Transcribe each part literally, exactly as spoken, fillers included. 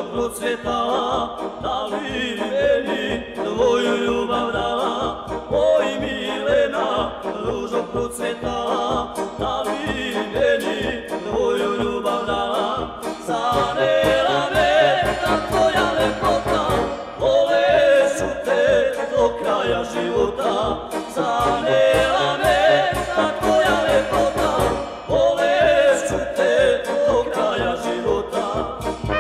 procvjetala, da li meni tvoju ljubav dala? Oj Milena, ružo procvjetala, da li meni tvoju ljubav dala? Zanela me ta tvoja lepota, voleću te do kraja života. Zanela me ta tvoja lepota, voleću te do kraja života.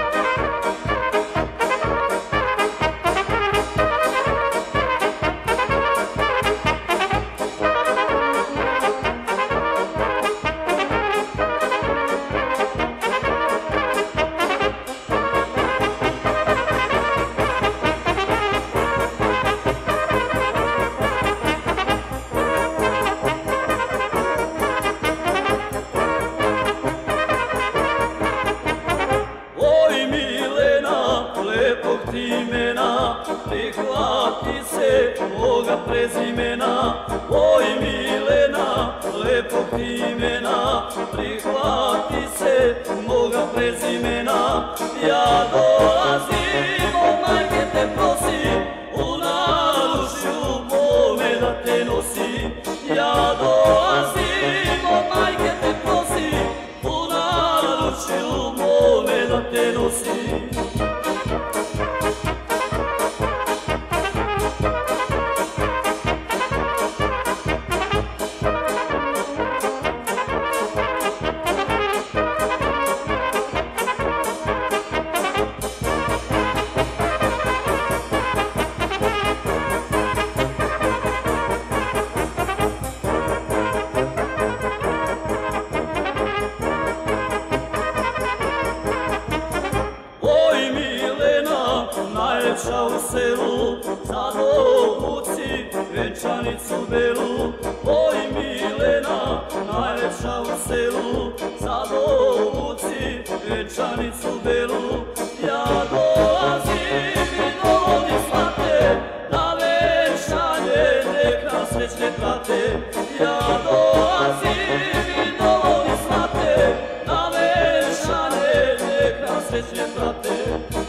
Lepog ti imena, prihvati se moga prezimena. Oj Milena, lepog ti imena, prihvati se moga prezimena. Ja dolazim, o majke te prosim, u naručju mome da te nosim. Ja dolazim, o majke te prosim, u naručju mome da te nosim. Najlepša u selu, za dovuci venčanicu belu. Oj Milena, najlepša u selu, za dovuci venčanicu belu. Ja dolazim i dovodim svate, na venčanje nek nas već ne prate. Ja dolazim i dovodim svate, na venčanje nek nas već ne prate.